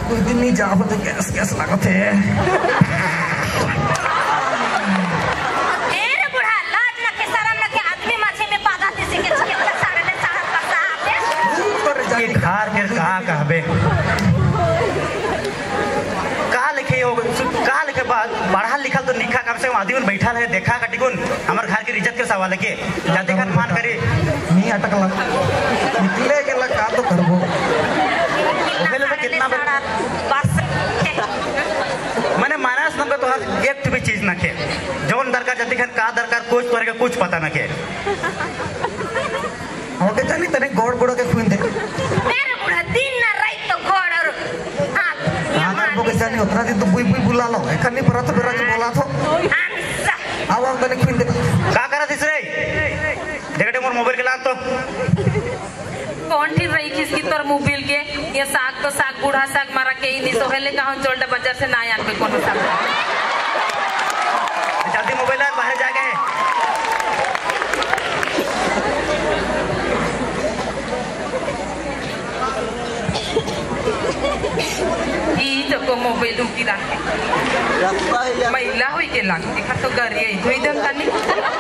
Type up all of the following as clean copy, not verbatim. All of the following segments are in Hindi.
कुछ दिन नहीं जाओ तो गैस गैस लागत है। अरे बुढ़ा लाज न के शरम न के आदमी माछे में पादा तिसे के छिके सारे ने सारा पसा आपे ये ठार फिर कहां कहबे कहा लिखे हो कहा लिखे बाद पढ़ा लिखा तो निखा कम से कम आदमी बैठा रहे देखा कटिकुन हमार घर की इज्जत के सवाल के जाते खान मान करे नहीं अटकला निकले के लगा तो करबो ओहे ले कितना बस मैंने मानस न तो एक भी चीज न के जौन दरकार जाते खान का दरकार कुछ तोरे का कुछ पता न के ओके जानी तने गोड़ गोड़ के खुइन दे मेरे बुढ़ा दिन न रात तो गोड़ और हाथ ओके जानी उतना दिन तो बुई बुई बुला लो एकनी पर तो बेरा बोला तो आवा तने खुइन दे का करा दिस रे देखटे मोर मोबाइल के लाग तो कौन ठीक रही किसकी तोर मोबाइल के ये साग तो साग बूढ़ा साग मारा के ही दिसो हेले कहां चोल्टा बाजार से ना आन पे कोनो साग जल्दी मोबाइल ला बाहर जा गए ई तो को मोबाइल उकी रखे महिला होई के लाग देखा तो गरिए धोई दन कानी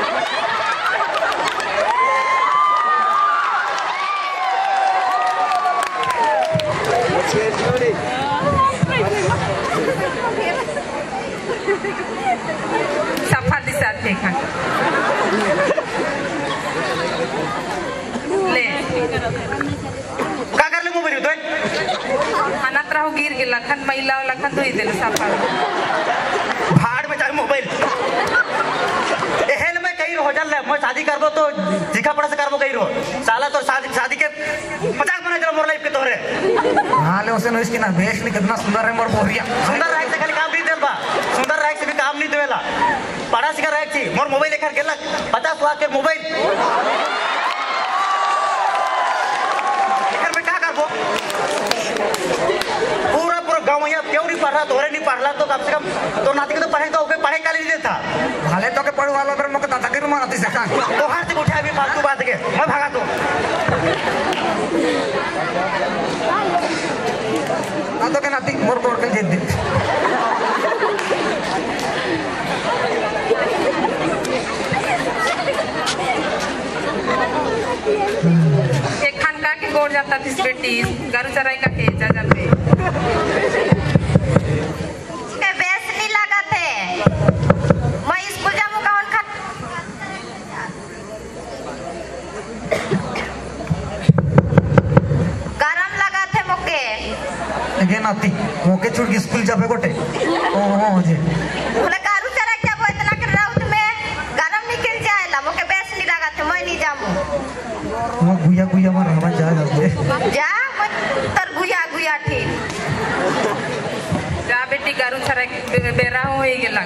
सफा दिशा देखा ले का कर ले मोबाइल तो अनत रहो गिर के लखन महिला लखन धोई देले सफा भाड़ में चाहे मोबाइल एहल में कहीं हो जल मैं शादी करबो तो दिखा पड़ा से करबो कहीं रो साला तो शादी के मजाक बना चलो मोर लाइफ के तोरे हां ले उसे नो इसकी ना भेष नहीं कितना सुंदर है मोर बोरिया सुंदर राय से खाली काम नहीं देल बा सुंदर राय से भी काम नहीं देवेला पढ़ा सिखा राय छी मोर मोबाइल लेकर गेलक 50 लाख के मोबाइल लेकर मैं का करबो पूरा पूरा गांव में क्यों नहीं पढ़ रहा तोरे नहीं पढ़ रहा तो कम से कम तो नाती के तो पढ़ेगा ओके पढ़े का नहीं देता हाले तो के पढ़ वाला पर मके दादा के मारती सका तो हाथ से उठा भी फालतू बात के मैं भागा तो ना तो के नाती मोर कोड़ के दे एक खान का के गोड़ जाता थी बेटी गारू चराई का के जा जाते के बेस नहीं लगा थे मैं स्कूल जामु कौन खा गरम लगा थे मोके के नाती मोके छोड़ के स्कूल जाबे गोटे ओ जे बोले गारू चरा क्या वो इतना के राउत में गरम निकल जाएला मोके बेस नहीं लगा थे मैं नहीं जामु वो गुया गुया मार हवा जा जाते जा तर गुया गुया ठीक जा बेटी गारू चराई बेरा हो ही गेला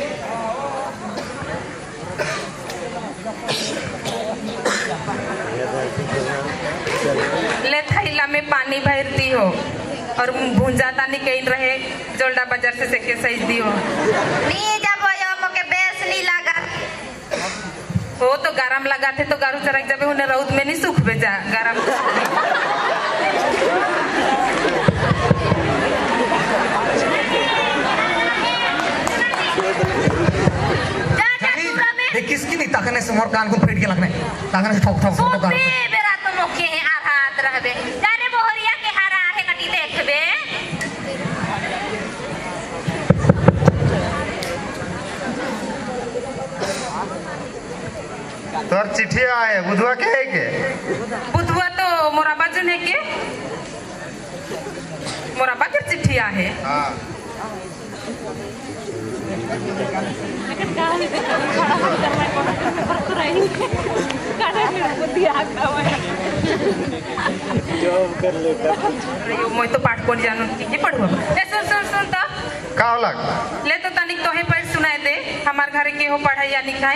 ले थैला में पानी भरती हो और भूंजा तानी कहीं रहे जोल्डा बाजार से सेके सही दी हो नहीं जाबो यो मोके बेस नहीं लगा हो तो गरम लगा थे तो गारू चराई जब उन्हें रौद में नहीं सूख भेजा गरम देख किसकी नहीं ताकने से मोर कान को फेट के लगने ताकने से ठोक ठोक ठोक बे बेरा तो मोके है आरात रहबे जाने बोहरिया के हारा है कटी देखबे तोर चिट्ठी आए बुधवा के है के बुधवा तो मोरा बाजन है के मोरा बाकर चिट्ठी आहे हां मैं तो पाठ कोन जानू के पढ़वा ए सुन तो का लग ले तो तनिक तोहे पढ़ सुनाए दे हमार घरे के हो पढ़ाई या लिखाई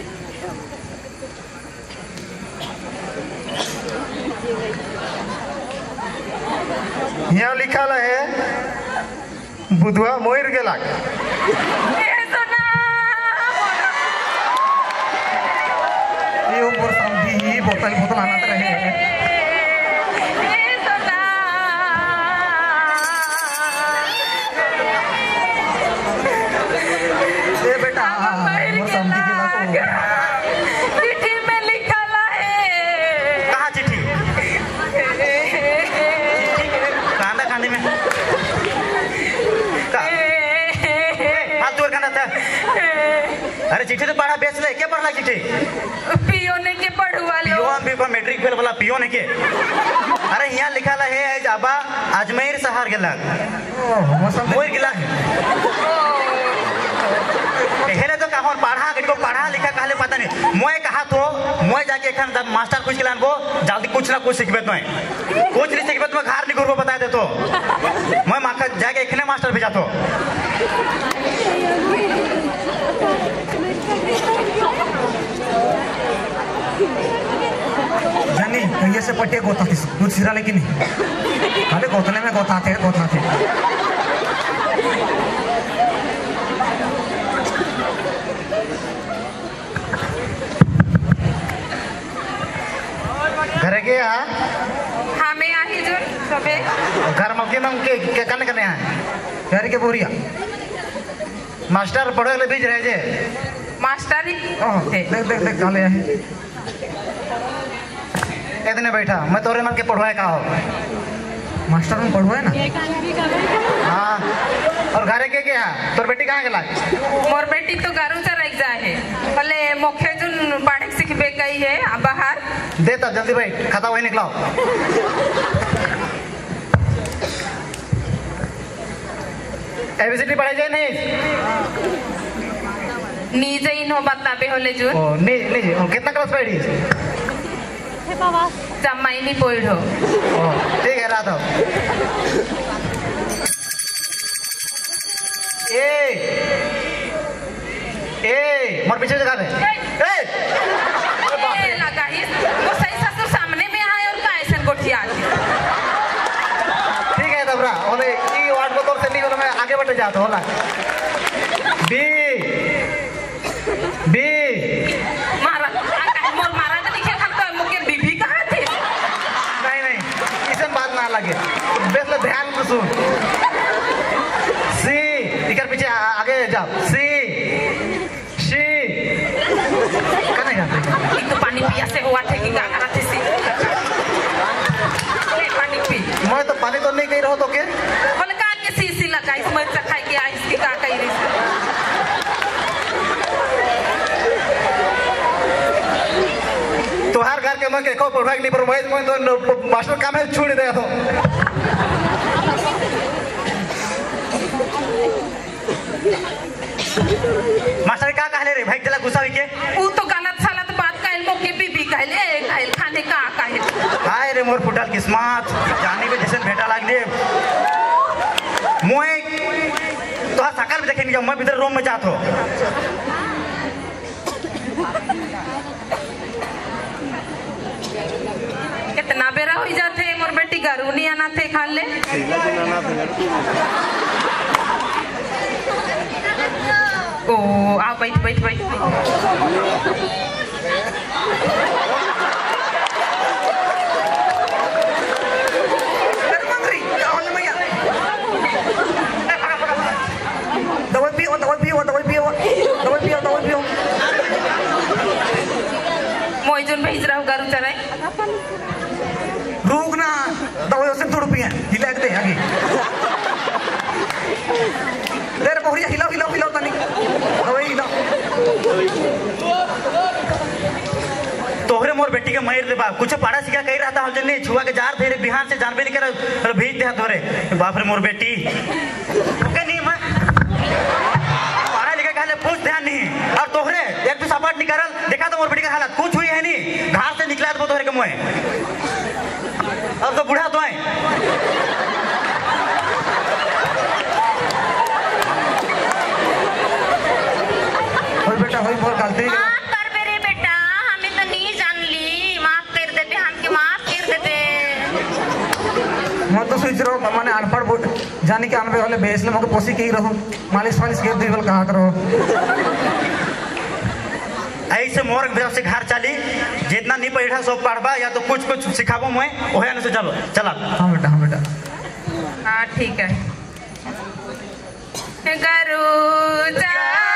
यहाँ लिखल है बुधवा मोर गेला ये ऊपर समझी बोतल बोतल आना तो रहे अरे चिट्ठी तो पढ़ा बेच ले, क्या पढ़ला चिट्ठी? पियो ने के पढ़ुआ लो। पियोन भी मैट्रिक फेल वाला पियोन है के? अरे यहाँ लिखा ला है जाबा अजमेर शहर गेला मोर गेला हेले तो कहाँ पढ़ा को पढ़ा लिखा कहले पता नहीं मैं कहा तो मैं जाके एखन जब मास्टर कुछ के लानबो जल्दी कुछ ना कुछ सिखबे तो कुछ नहीं सिखबे तो घर नहीं घुरबो बता दे तो मैं माखा जाके एखने मास्टर भेजा तो जानी ये से पट्टे गोता थी दूध सिरा लेकिन खाली गोतने में गोता थे घर के हाँ मैं आई जो सबे घर मौके में के करने हैं यार के बोरिया मास्टर पढ़े ले बीज रहे जे मास्टर ही देख काले है इतने बैठा मैं तोरे मन के पढ़वाए का हो मास्टर में पढ़वाए ना हाँ और घरे के क्या तोर बेटी कहाँ गेला मोर बेटी तो गारू से रह जाए है भले मुख्य जुन पढ़े सीखबे गई है बाहर दे तब जल्दी बैठ खाता वही निकलाओ एबीसीडी पढ़ाई जाए नहीं नीजे इन्हो बताबे होले जुन ओ नहीं कितना क्लास पढ़ी जमाई नहीं पढ़ो ठीक है रात ए मोर पीछे जगह पे लगा वो सही ससुर सामने में आए और का ऐसा गोठिया ठीक है तब रहा ओले ई वार्ड को तोर से नहीं मैं आगे बढ़ते जाता होला बी मारा मोर मारा तो लिखे खान तो मुके बीबी कहां थे नहीं इसन बात ना लगे बेस ले ध्यान से सुन सी इकर पीछे आगे जा सी शी कने जाते एक तो पानी पिया से हुआ थे कि का करते सी ले पानी पी मैं तो पानी तो नहीं कही रहो तो के बोले का के सीसी लगा इसमें चखाई के आइस की का कही रही तो हर घर के मैं के को पढ़वाई नहीं पर मैं तो मास्टर काम है छोड़ दे तो मास्टर क्या कहले रे भाई चला गुस्सा के वो तो गलत सलत बात कहल मोके बीबी कहले कहल खाने का कहल हाय रे मोर फुटल किस्मत जाने के जैसे बेटा लाग दे मोए तो सकल भी देखे नहीं मैं भीतर रूम में जात हो कितना बेरा हो जाते मोर बेटी घरू नहीं आना थे खान ले ओ आओ बैठ दवाई पियो मोई जोन भेज रहा हूँ घरू चराई रुक ना दवाई से थोड़ी पिए हिला के दे आगे देर बहुरिया हिलाओ तनी दवाई हिलाओ तोहरे मोर बेटी के मार दे बाप कुछ पढ़ा सिखा कही रहता हल जने छुआ के जार थे बिहान से जानबे नहीं कर भेज दे तोरे बाप रे मोर बेटी के नहीं मैं पढ़ा लिखा कहले पूछ ध्यान नहीं और तोहरे एक तो सपाट निकल देखा तो मोर बेटी का हालत कुछ हुई है नहीं घर से निकला तो तोहरे के मुंह अब तो बूढ़ा तो है होई बेटा होई मोर गलती माफ कर बे रे बेटा हमें तो नहीं जान ली माफ कर देते हमके माफ कर देते मैं तो सोच रहा हूँ माने अनपढ़ जाने के अनपढ़ वाले बेच ले मगर पोसी के ही रहो मालिश के दी बोल कहा करो ऐसे मोर से घर चली जितना नहीं पढ़ा सब पढ़बा या तो कुछ सिखाबो मैं ओहे न से चलो चला हाँ बेटा हाँ ठीक है घरू जा